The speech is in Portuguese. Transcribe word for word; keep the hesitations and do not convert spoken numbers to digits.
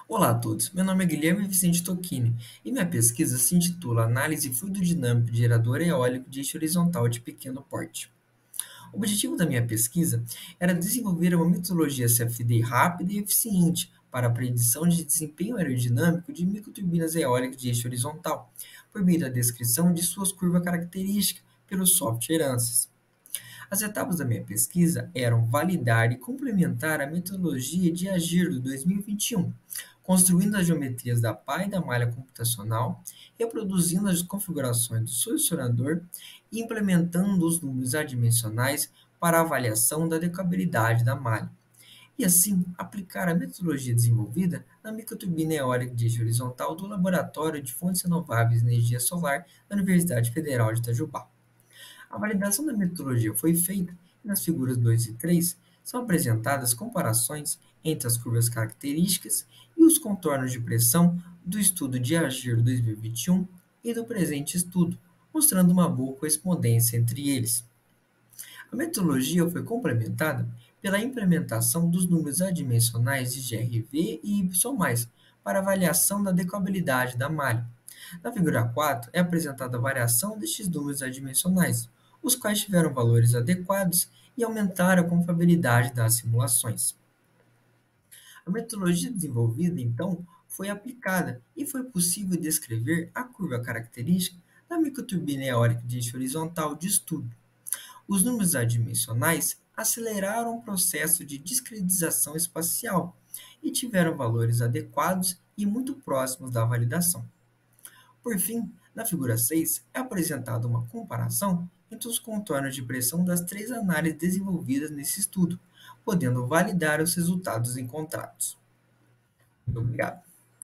Olá a todos, meu nome é Guilherme Vicente Tocchini e minha pesquisa se intitula Análise fluidodinâmica de gerador eólico de eixo horizontal de pequeno porte. O objetivo da minha pesquisa era desenvolver uma metodologia C F D rápida e eficiente para a predição de desempenho aerodinâmico de microturbinas eólicas de eixo horizontal, por meio da descrição de suas curvas características pelo software ANSYS. As etapas da minha pesquisa eram validar e complementar a metodologia de AGIR do dois mil e vinte e um, construindo as geometrias da pá e da malha computacional, reproduzindo as configurações do solucionador e implementando os números adimensionais para a avaliação da decabilidade da malha. E assim, aplicar a metodologia desenvolvida na microturbina eólica de eixo horizontal do Laboratório de Fontes Renováveis de Energia Solar da Universidade Federal de Itajubá. A validação da metodologia foi feita e nas figuras dois e três são apresentadas comparações entre as curvas características e os contornos de pressão do estudo de AGIR dois mil e vinte e um e do presente estudo, mostrando uma boa correspondência entre eles. A metodologia foi complementada pela implementação dos números adimensionais de G R V e Y+, para avaliação da decabilidade da malha. Na figura quatro é apresentada a variação destes números adimensionais, os quais tiveram valores adequados e aumentaram a confiabilidade das simulações. A metodologia desenvolvida, então, foi aplicada e foi possível descrever a curva característica da microturbina eólica de eixo horizontal de estudo. Os números adimensionais aceleraram o processo de discretização espacial e tiveram valores adequados e muito próximos da validação. Por fim, na figura seis é apresentada uma comparação entre os contornos de pressão das três análises desenvolvidas nesse estudo, podendo validar os resultados encontrados. Muito obrigado.